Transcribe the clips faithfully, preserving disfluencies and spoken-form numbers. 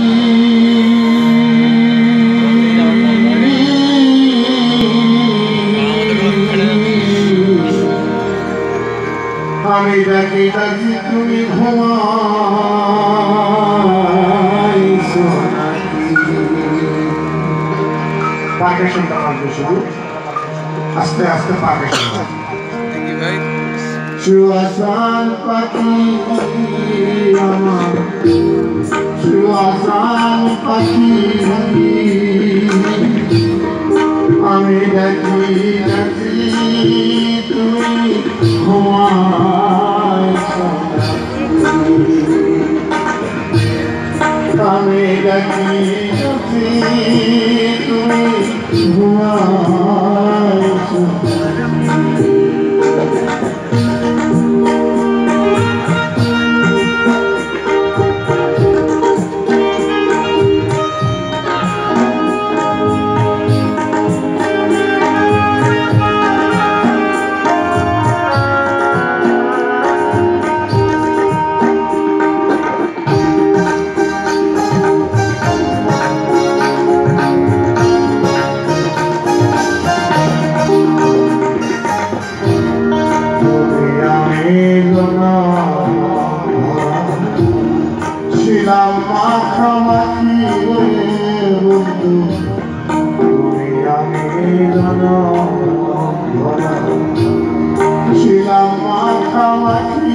আমি ডাকি ডাকি তুমি ঘুমাইছো নাকি? পার্কেশনটা আসবে শুধু আস্তে আস্তে পার্কেশন। সুয়াসান পাখি আমার সুয়াসান পাখি আমি ডাকি ডাকি তুমি ঘুমাইছো আমি ডাকি ডাকি তুমি ঘুমাইছো ছিলাম মাখামাখি বন্ধু তুমি আমি ছিলাম মাখামাখি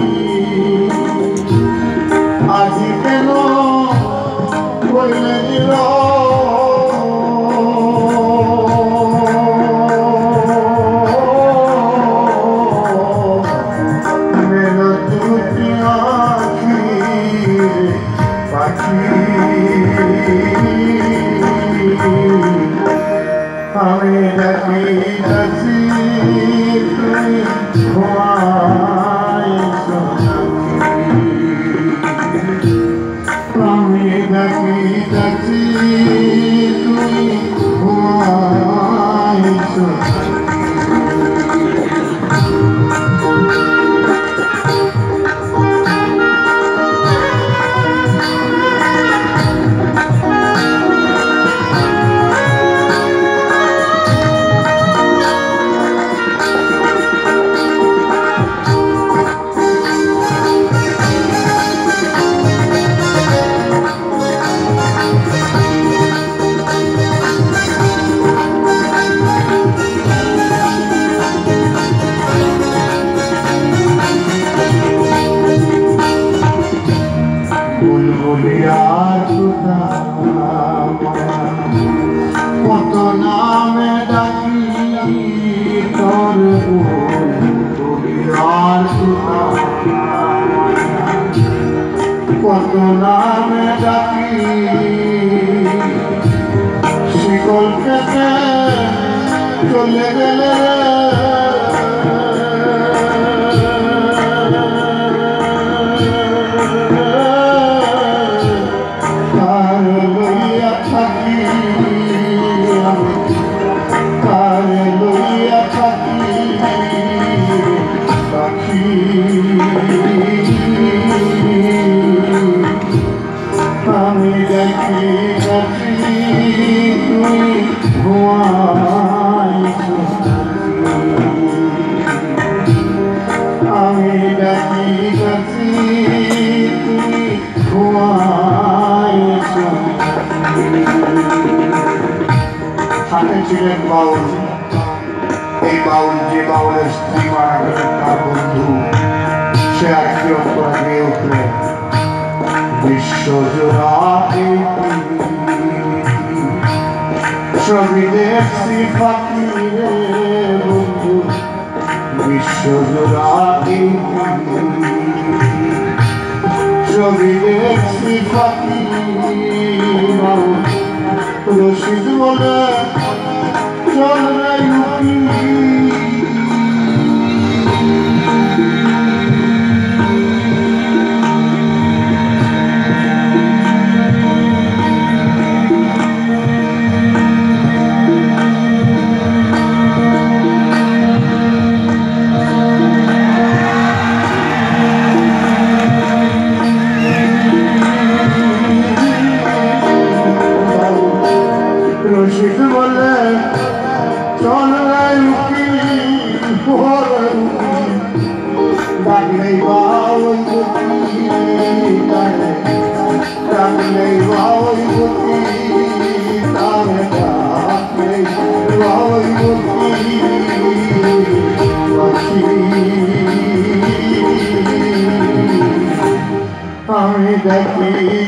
আজি কেন বললে দিল আমি ডাকি ডাকি তুমি ঘুমাইছো নাকি? আমি ডাকি ডাকি তুমি ঘুমাইছো কত নামে ডাকি তোর আর কত নামে ডাকি শিকল কেটে চলে গেলে আমি ডাকি ডাকি তুমি ঘুমাইছো আমি ডাকি ডাকি তুমি ঘুমাইছো সাথে ছিলেন বাউল। এই বাউল যে বাউলের স্ত্রী মারা গেলেন তার বন্ধু সে আর কি অন্তরা গিয়ে উঠলেন বিশ্বজোড়া ছবি দেখছি ফাঁকি রে বন্ধু বিশ্বজোড়া ছবি দেখছি ফাঁকি রশিদ বলে চল রে ইউপি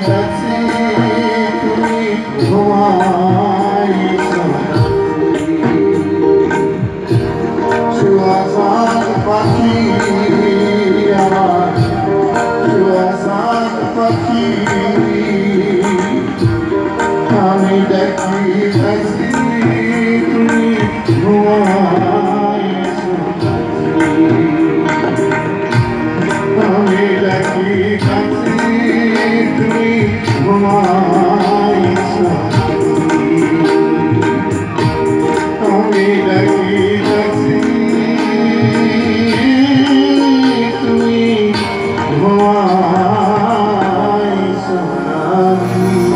কাছে তুমি ঘুমাইছো সুয়াসান পাখি আমার সুয়াসান পাখি আমি দেখি কাছে তুমি ঘুমাইছো আমি দেখি কাছে তুমি ঘুমাইছো আমি দেখি কাছে তুমি ঘুমাইছো